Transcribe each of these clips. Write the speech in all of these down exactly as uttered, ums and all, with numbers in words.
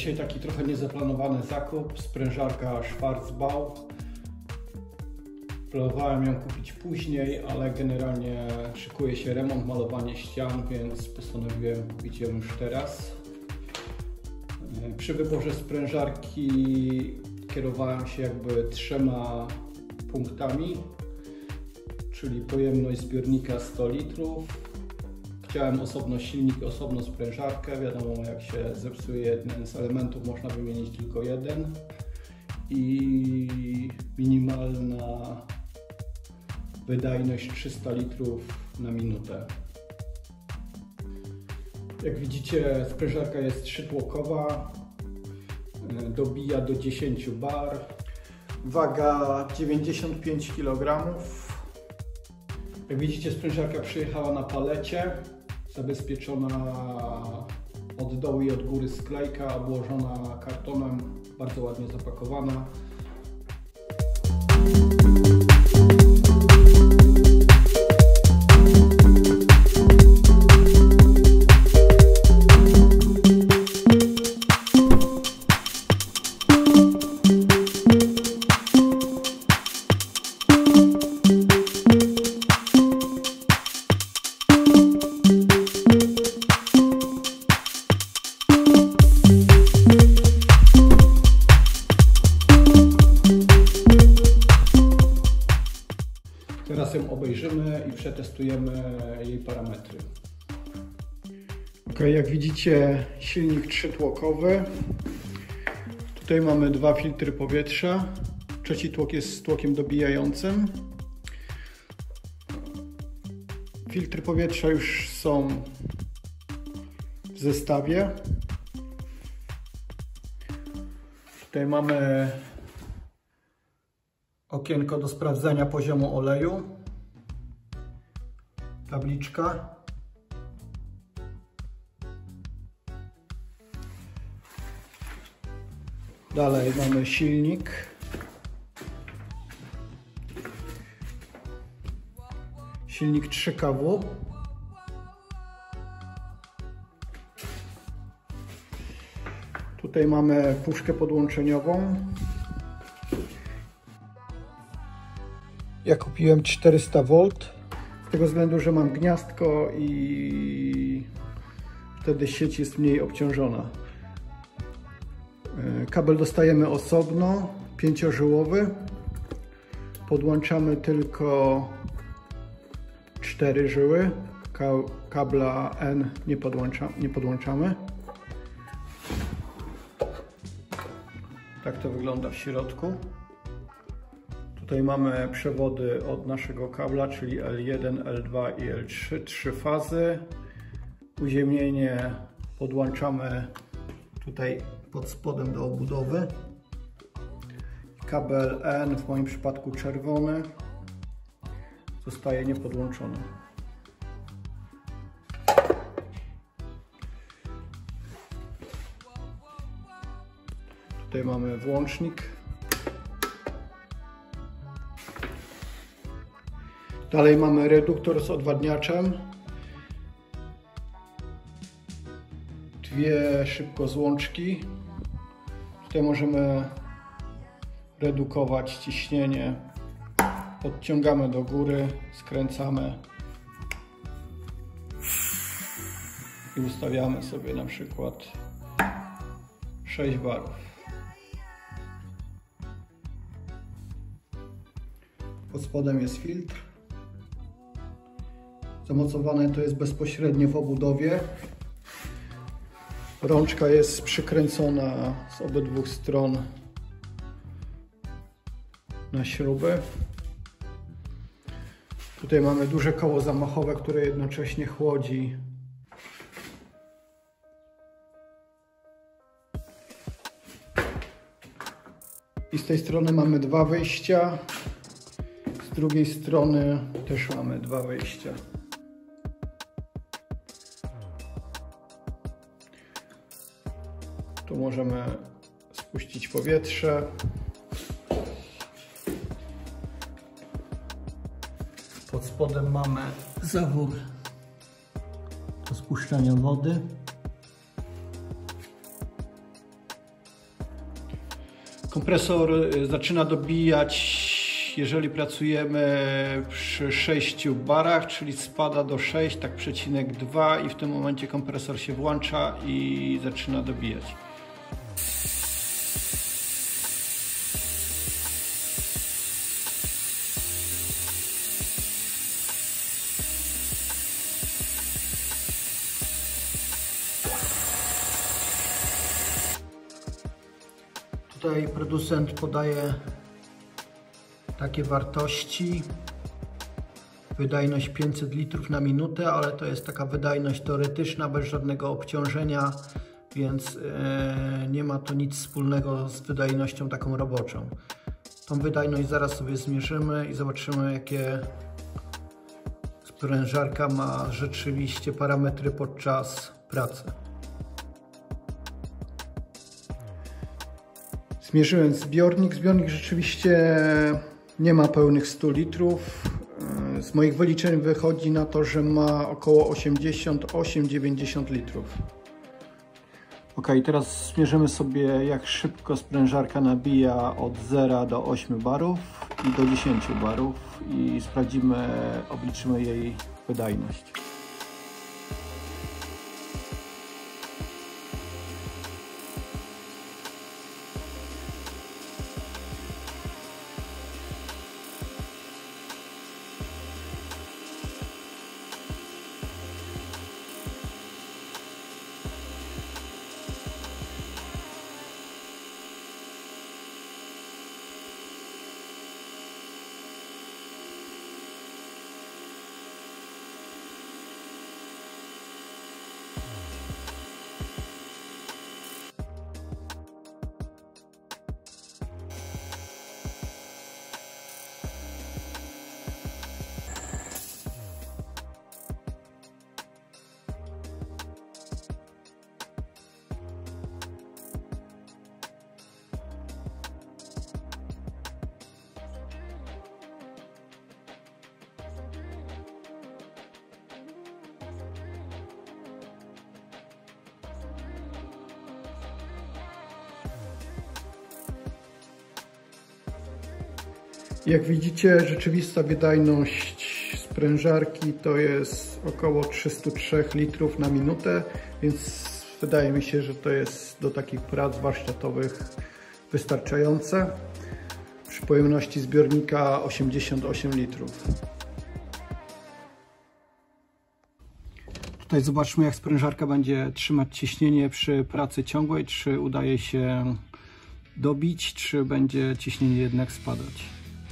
dzisiaj taki trochę niezaplanowany zakup, sprężarka Schwarzbau. Planowałem ją kupić później, ale generalnie szykuje się remont, malowanie ścian, więc postanowiłem kupić ją już teraz. Przy wyborze sprężarki kierowałem się jakby trzema punktami, czyli pojemność zbiornika sto litrów. Chciałem osobno silnik, osobno sprężarkę. Wiadomo, jak się zepsuje jeden z elementów, można wymienić tylko jeden. I minimalna wydajność trzysta litrów na minutę. Jak widzicie, sprężarka jest trzytłokowa, dobija do dziesięciu bar. Waga dziewięćdziesiąt pięć kilogramów. Jak widzicie, sprężarka przyjechała na palecie, zabezpieczona od dołu i od góry sklejka, obłożona kartonem, bardzo ładnie zapakowana. Teraz ją obejrzymy i przetestujemy jej parametry. Ok, jak widzicie, silnik trzytłokowy. Tutaj mamy dwa filtry powietrza. Trzeci tłok jest z tłokiem dobijającym. Filtry powietrza już są w zestawie. Tutaj mamy okienko do sprawdzenia poziomu oleju, tabliczka. Dalej mamy silnik. Silnik trzy K W. Tutaj mamy puszkę podłączeniową. Ja kupiłem czterysta wolt, z tego względu, że mam gniazdko i wtedy sieć jest mniej obciążona. Kabel dostajemy osobno, pięciożyłowy. Podłączamy tylko cztery żyły, kabla N nie, podłącza, nie podłączamy. Tak to wygląda w środku. Tutaj mamy przewody od naszego kabla, czyli L jeden, L dwa i L trzy, trzy fazy. Uziemnienie podłączamy tutaj pod spodem do obudowy. Kabel N, w moim przypadku czerwony, zostaje niepodłączony. Tutaj mamy włącznik. Dalej mamy reduktor z odwadniaczem. Dwie szybkozłączki. Tutaj możemy redukować ciśnienie. Podciągamy do góry, skręcamy i ustawiamy sobie na przykład sześć barów. Pod spodem jest filtr. Zamocowane to jest bezpośrednio w obudowie. Rączka jest przykręcona z obydwu stron na śruby. Tutaj mamy duże koło zamachowe, które jednocześnie chłodzi. I z tej strony mamy dwa wyjścia. Z drugiej strony też mamy dwa wyjścia. Tu możemy spuścić powietrze. Pod spodem mamy zawór do spuszczania wody. Kompresor zaczyna dobijać, jeżeli pracujemy przy sześciu barach, czyli spada do sześć, tak przecinek dwa i w tym momencie kompresor się włącza i zaczyna dobijać. Tutaj producent podaje takie wartości. Wydajność pięćset litrów na minutę, ale to jest taka wydajność teoretyczna, bez żadnego obciążenia, więc nie ma to nic wspólnego z wydajnością taką roboczą. Tą wydajność zaraz sobie zmierzymy i zobaczymy, jakie sprężarka ma rzeczywiście parametry podczas pracy. Zmierzyłem zbiornik. Zbiornik rzeczywiście nie ma pełnych stu litrów. Z moich wyliczeń wychodzi na to, że ma około osiemdziesiąt osiem do dziewięćdziesięciu litrów. Ok, teraz zmierzymy sobie, jak szybko sprężarka nabija od zera do ośmiu barów i do dziesięciu barów i sprawdzimy, obliczymy jej wydajność. Jak widzicie, rzeczywista wydajność sprężarki to jest około trzysta trzy litrów na minutę, więc wydaje mi się, że to jest do takich prac warsztatowych wystarczające. Przy pojemności zbiornika osiemdziesiąt osiem litrów. Tutaj zobaczmy, jak sprężarka będzie trzymać ciśnienie przy pracy ciągłej, czy udaje się dobić, czy będzie ciśnienie jednak spadać.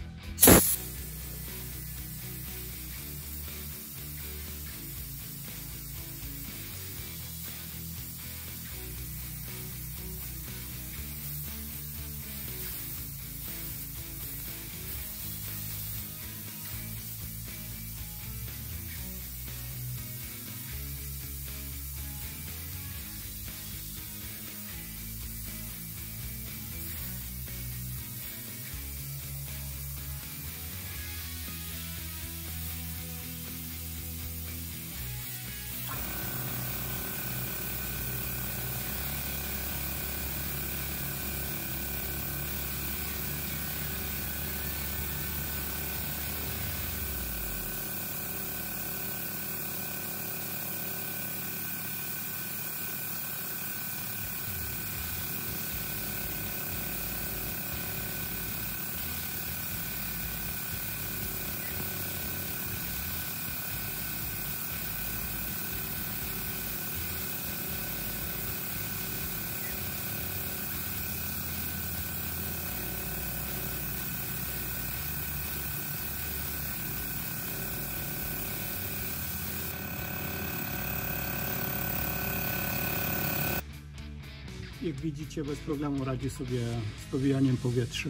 Jak widzicie, bez problemu radzi sobie z powijaniem powietrza.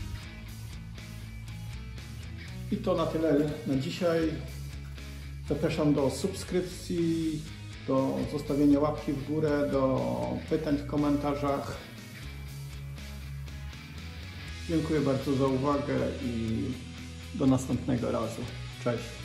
I to na tyle na dzisiaj. Zapraszam do subskrypcji, do zostawienia łapki w górę, do pytań w komentarzach. Dziękuję bardzo za uwagę i do następnego razu. Cześć!